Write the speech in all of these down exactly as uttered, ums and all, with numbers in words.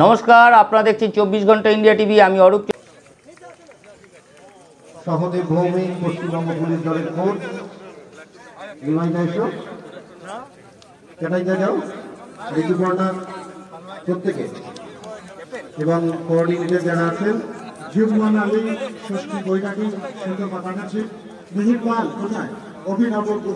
নমস্কার, আপনারা দেখছেন চব্বিশ ঘন্টা ইন্ডিয়া টিভি। আমি অরূপ। সহদেব ভৌমিক পশ্চিমবঙ্গ পুলিশ দলের কোচ কেটাই যাও ঋতু কর্নার প্রত্যেকে এবং কোঅর্ডিনেটর যারা আছেন জীবন আলী, ষষ্ঠী বৈরাগী, সুন্দর পাঠাচ্ছি মিহির পাল কোথায়, অভিনব গুহ,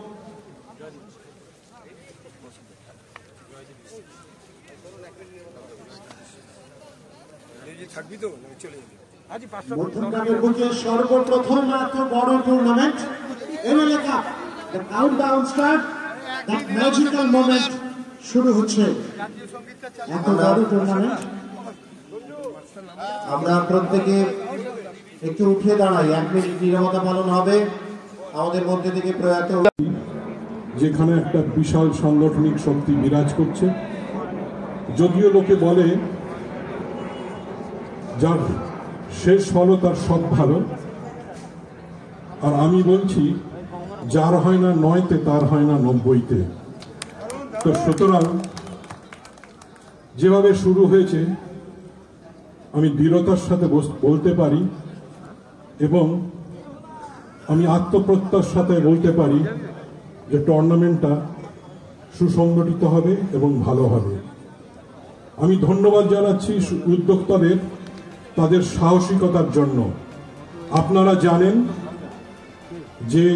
মধ্যমগ্রামের বুকে সর্বপ্রথম মাত্র বড় tournament MLA cup. The countdown start, the magical moment শুরু হচ্ছে। এত বড় টুর্নামেন্ট আমরা প্রত্যেকে একটু উঠে দাঁড়াই, এক মিনিট নীরবতা পালন হবে। আমাদের মধ্যে থেকে প্রয়াত যেখানে একটা বিশাল সাংগঠনিক শক্তি বিরাজ করছে, যদিও লোকে বলে যার শেষ ভালো তার সব ভালো, আর আমি বলছি যার হয় না নয়তে তার হয় না নব্বইতে। তো সুতরাং যেভাবে শুরু হয়েছে আমি দৃঢ়তার সাথে বলতে পারি এবং আমি আত্মপ্রত্যয়ের সাথে বলতে পারি যে টুর্নামেন্টটা সুসংগঠিত হবে এবং ভালো হবে। আমি ধন্যবাদ জানাচ্ছি উদ্যোক্তাদের তাদের সাহসিকতার জন্য। আপনারা জানেন যে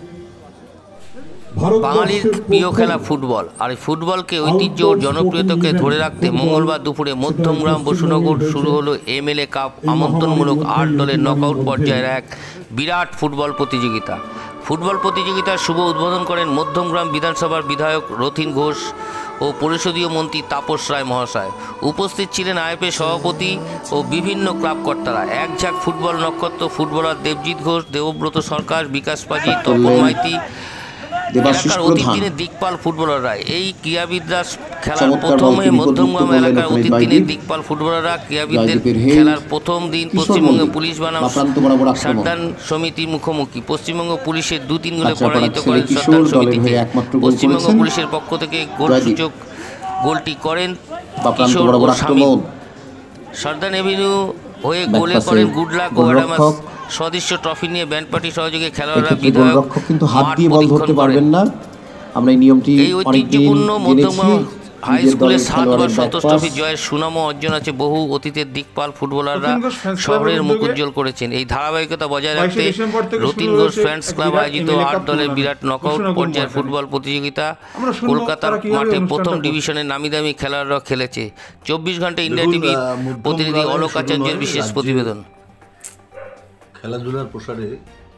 বাঙালির প্রিয় খেলা ফুটবল, আর ফুটবলকে ঐতিহ্য ও জনপ্রিয়তাকে ধরে রাখতে মঙ্গলবার দুপুরে মধ্যমগ্রাম বসুনগর শুরু হলো এমএলএ কাপ আমন্ত্রণমূলক আট দলের নকআউট পর্যায়ের এক বিরাট ফুটবল প্রতিযোগিতা। ফুটবল প্রতিযোগিতার শুভ উদ্বোধন করেন মধ্যমগ্রাম বিধানসভার বিধায়ক রথীন ঘোষ ও পরিষদীয় মন্ত্রী তাপস রায় মহাশয়। উপস্থিত ছিলেন আইএফএ সভাপতি ও বিভিন্ন ক্লাব কর্তারা। এক ঝাঁক ফুটবল নক্ষত্র ফুটবলার দেবজিৎ ঘোষ, দেবব্রত সরকার, বিকাশ পাজি, তপন মাইতি, এলাকার অতীত দিনের দিকপাল ফুটবলাররা। এই ক্রীড়াবিদরা খেলার প্রথমে মধ্যমগ্রাম এলাকার অতীত দিনের দিকপাল ফুটবলাররা ক্রীড়াবিদদের খেলার প্রথম দিন পশ্চিমবঙ্গ পুলিশ বনাম সারদান সমিতির মুখোমুখি। পশ্চিমবঙ্গ পুলিশের দু তিন গোলে পরাজিত করেন সারদান সমিতিকে। পশ্চিমবঙ্গ পুলিশের পক্ষ থেকে গোলসূচক গোলটি করেন কিশোর ও স্বামী। সারদান এভিনিউ হয়ে গোলে করেন গুডলাক ও অ্যাডামাস। সদস্য ট্রফি নিয়ে ব্যান্ড পার্টি সহযোগে খেলোয়াড়রা বিধায়ক কিন্তু হাত দিয়ে বল ধরতে পারবেন না। আমরা এই নিয়মটি এই ঐতিহ্যপূর্ণ মধ্যমগ্রাম হাই স্কুলের সাতবার সন্তোষ ট্রফি জয়ের সুনাম অর্জন আছে। বহু অতীতের দিকপাল ফুটবলাররা শহরের মুখ উজ্জ্বল করেছেন। এই ধারাবাহিকতা বজায় রাখতে রথীন ঘোষ ফ্যান্স ক্লাব আয়োজিত আট দলের বিরাট নকআউট পর্যায়ের ফুটবল প্রতিযোগিতা কলকাতার মাঠে প্রথম ডিভিশনের নামিদামি খেলোয়াড়রা খেলেছে। চব্বিশ ঘন্টা ইন্ডিয়া টিভি প্রতিনিধি অলোক আচার্যের বিশেষ প্রতিবেদন। খেলাধুলার প্রসারে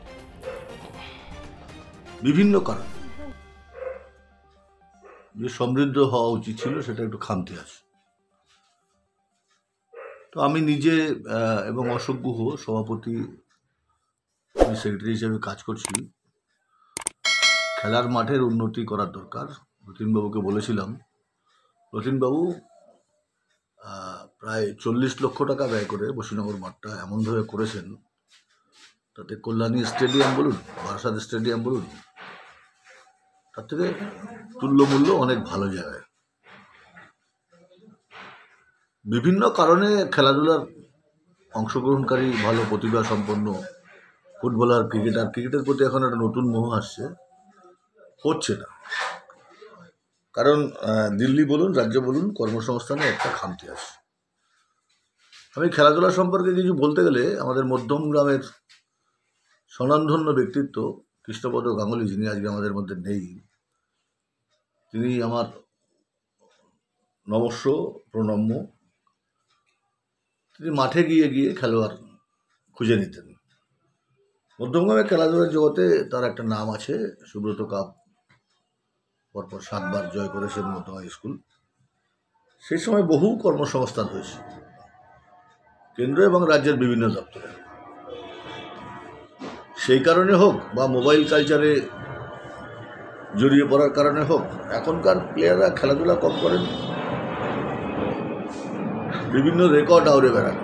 বিভিন্ন কারণ যে সমৃদ্ধ হওয়া উচিত ছিল সেটা একটু খামতি আছে। তো আমি নিজে এবং অশোক গুহ সভাপতি সেক্রেটারি হিসেবে কাজ করছি। খেলার মাঠের উন্নতি করার দরকার। রথীনবাবুকে বলেছিলাম, রথীনবাবু প্রায় চল্লিশ লক্ষ টাকা ব্যয় করে বসুনগর মাঠটা এমনভাবে করেছেন, তাতে কল্যাণী স্টেডিয়াম বলুন, বারাসাত স্টেডিয়াম বলুন, তার থেকে তুল্যমূল্য অনেক ভালো জায়গায়। বিভিন্ন কারণে খেলাধুলার অংশগ্রহণকারী ভালো প্রতিভা সম্পন্ন ফুটবলার, ক্রিকেটার, ক্রিকেটের প্রতি এখন একটা নতুন মোহ আসছে, হচ্ছে না। কারণ দিল্লি বলুন, রাজ্য বলুন, কর্মসংস্থানে একটা খামতি আছে। আমি খেলাধুলা সম্পর্কে কিছু বলতে গেলে আমাদের মধ্যমগ্রামের স্বনামধন্য ব্যক্তিত্ব কৃষ্ণপদ গাঙ্গুলি, যিনি আজকে আমাদের মধ্যে নেই, তিনি আমার নমস্য প্রণম্য। তিনি মাঠে গিয়ে গিয়ে খেলোয়াড় খুঁজে নিতেন। মধ্যমগ্রামের খেলাধুলার জগতে তার একটা নাম আছে। সুব্রত কাপ পরপর সাতবার জয় করেছেন মধ্যমা স্কুল। সেই সময় বহু কর্মসংস্থান হয়েছে কেন্দ্র এবং রাজ্যের বিভিন্ন দপ্তরে। সেই কারণে হোক বা মোবাইল কালচারে জড়িয়ে পড়ার কারণে হোক, এখনকার প্লেয়াররা খেলাধুলা কম করেন, বিভিন্ন রেকর্ড আউড়ে বেড়ান।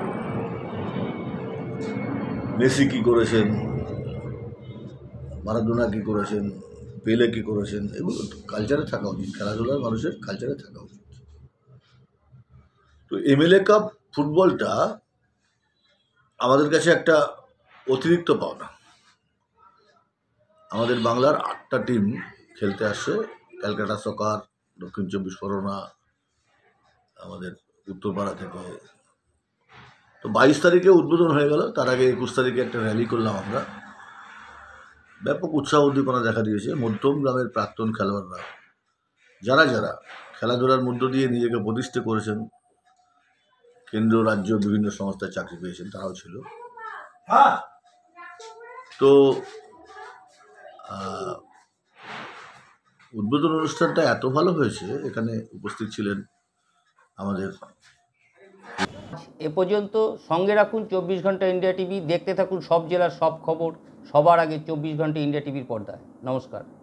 মেসি কী করেছেন, মারাদোনা কী করেছেন, পেলে কী করেছেন, এগুলো কালচারে থাকা উচিত। খেলাধুলার মানুষের কালচারে থাকা উচিত। তো তো এমএলএ কাপ ফুটবলটা আমাদের কাছে একটা অতিরিক্ত পাওনা। আমাদের বাংলার আটটা টিম খেলতে আসছে, ক্যালকাটা সকার, দক্ষিণ চব্বিশ পরগনা, আমাদের উত্তরপাড়া থেকে। তো বাইশ তারিখে উদ্বোধন হয়ে গেল, তার আগে একুশ তারিখে একটা র্যালি করলাম আমরা। ব্যাপক উৎসাহ উদ্দীপনা দেখা দিয়েছে মধ্যম গ্রামের প্রাক্তন খেলোয়াড়রা, যারা যারা খেলাধুলার মধ্য দিয়ে নিজেকে প্রতিষ্ঠিত করেছেন, কেন্দ্র রাজ্য বিভিন্ন সংস্থায় চাকরি পেয়েছেন, তারাও ছিল। তো উদ্বোধন অনুষ্ঠানটা এত ভালো হয়েছে, এখানে উপস্থিত ছিলেন আমাদের। এ পর্যন্ত সঙ্গে রাখুন চব্বিশ ঘন্টা ইন্ডিয়া টিভি, দেখতে থাকুন সব জেলার সব খবর সবার আগে চব্বিশ ঘন্টা ইন্ডিয়া টিভির পর্দায়। নমস্কার।